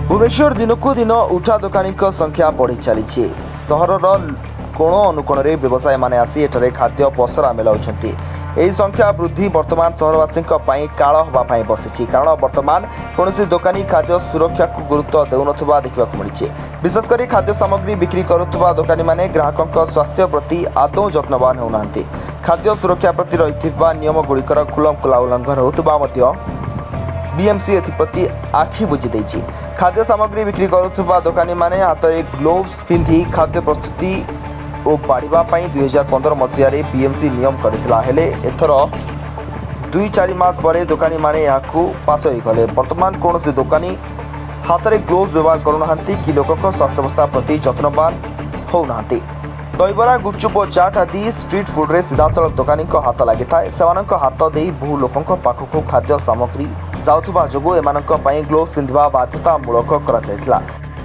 भुवनेश्वर दिनकू दिन उठा दोकानी संख्या बढ़ी चली सहर कोण अनुकोण व्यवसायी मैंने आसी एठारे खाद्य पसरा मेलाउंट यह संख्या वृद्धि वर्तमान सहरवासी काल हाँपाई बसी कारण वर्तमान कौन दोकानी खाद्य सुरक्षा को गुरुत्व देउनथुबा देखा मिली विशेषकर खाद्य सामग्री बिक्री करुवा दोकानी माने ग्राहकों स्वास्थ्य प्रति आदौ जत्नवान होना खाद्य सुरक्षा प्रति रही नियम गुड़िकर खुलमखुला उल्लंघन होता बीएमसी एप्रति आखि बुझी देछि। खाद्य सामग्री बिक्री करुवा दोकानी माने हाथ में ग्लोव्स पिंधि खाद्य प्रस्तुति और बाढ़ा 2015 मसीह बीएमसी नियम करथिला हेले एथर 2-4 मास पर दोकानी माने याकू पास होगले। वर्तमान कौन से दोकानी हाथ में ग्लोव्स व्यवहार करूना कि लोक स्वास्थ्यावस्था प्रति जत्नवान होना। दहीबरा गुपचुप और चाट आदि स्ट्रीट फुड्रे सीधासल दोकानी हाथ लगी थाए से हाथ दे बहु लोकों पाखक खाद्य सामग्री जाउथुबा जोगु एमानंक पई ग्लोव्स पिंधिबा बाध्यतामूलक करा जायतिला।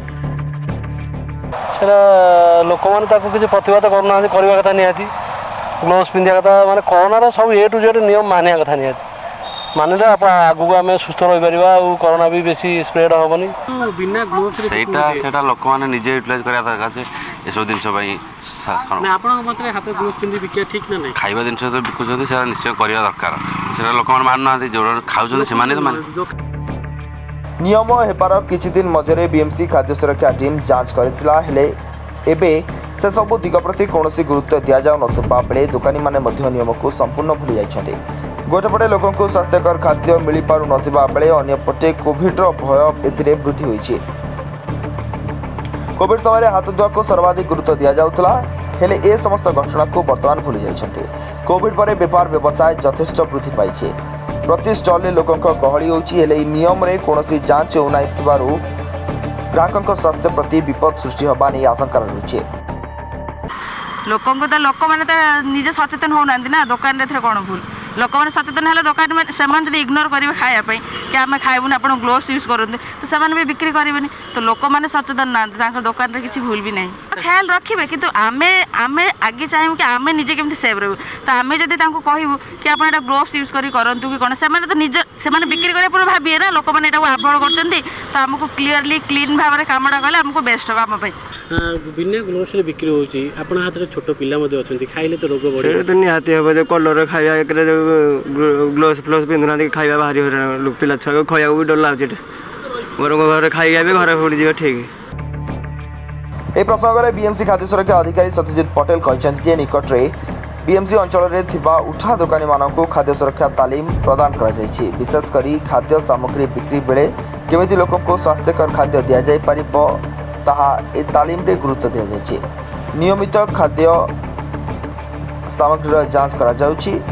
लोक मैंने किसी प्रतिवाद करना करवा कथा निहाती ग्लोव्स पिंधा कथा माने कोरोना सब ए टू जेड नियम मानिया कथा निहाती मानिले आगू आम सुस्थ रही कोरोना भी बेसी स्प्रेड हेनी बिना ग्लोव्स सेटा लोक मैंने निजे यूटिलाइज करा दरकार ये सब जिनस खाଇବା ଜିନିଷ ତ ବିକୁଛନ୍ତି ସେଟା ନିଶ୍ଚୟ କରିବା ଦରକାର ସେଟା ଲୋକମାନେ ମାନୁନାହାନ୍ତି ଯୋଉ ଖାଉଛନ୍ତି ସେମାନେ ତ ମାନ नियम हेबार किछि दिन मध्य बीएमसी खाद्य सुरक्षा टीम जांच करथिला हेले एबे से सब दिग प्रति कौनसी गुरुत्व दिया जाउ नथुबा बेले दोकानी माने मध्य नियम को संपूर्ण भूली जाइछथि। गोटेपटे लोकों को स्वास्थ्यकर खाद्य मिली पारु नथिबा बेले अन्यपटे कोविड रो भय एथिरे वृद्धि होइछि। कोविड समय हाथ धुआ को सर्वाधिक गुरुत्व दिया जाउथला हेले ए समस्त घटना को वर्तमान भूली जाइछथि। कोविड पर व्यापार व्यवसाय यथेष्ट वृद्धि पाइछे। प्रति स्टल लोकों गहली होछि नियम रे कौनसी जांच होना ग्राहकों स्वास्थ्य प्रति विपद सृष्टि होगा नहीं आशंका रही लोक मैंने निजे सचेतन होना ना दुकान कौन भूल लोक मैंने सचेतन है दुकान से इग्नोर करेंगे खायापी कि आम खाइबुन आप ग्लोव्स यूज करते तो से भी बिक्री करेंगे तो लोक मैंने सचेतन ना दुकान में किसी भूल भी ना ख्याल रखिए कि आम आगे चाहिए कि आम निजे केमती सेव रही तो आम जब कहूँ कि आप ग्लोव्स यूज करूँ कि कौन से तो निज से बिक्री करने पूरा भाविए ना लोक मैंने आभोड कर तो आमको क्लीयरली क्लीन भाव में कमटा कले आमको बेस्ट हम बिना ग्लोव्स बिक्री होची आपण हाथ रे छोट पिला मध्ये अछंती खाइले तो रोग बढ़े से तो निहाती हे जे कलर खाइया एकरे ग्लोव्स प्लस पिंधुना खाइबा भारी हो पिला छुआ खया भी डर लागछ मोर घर खाइया भी घर फुडी जीव ठीक। ए प्रसंग में बीएमसी खाद्य सुरक्षा अधिकारी सत्यजित पटेल कहते जे निकट रे बीएमसी अंचल रे थिबा उठा दोकानी मानक खाद्य सुरक्षा तालीम प्रदान करा जायछि। विशेषकर खाद्य सामग्री बिक्री बेले केमिति लोक को स्वास्थ्यकर खाद्य दिया जाय परिबो ताहा ए तालीम रे गुरुत्व दिया जायछि। नियमित खाद्य सामग्री जांच करा जाउछि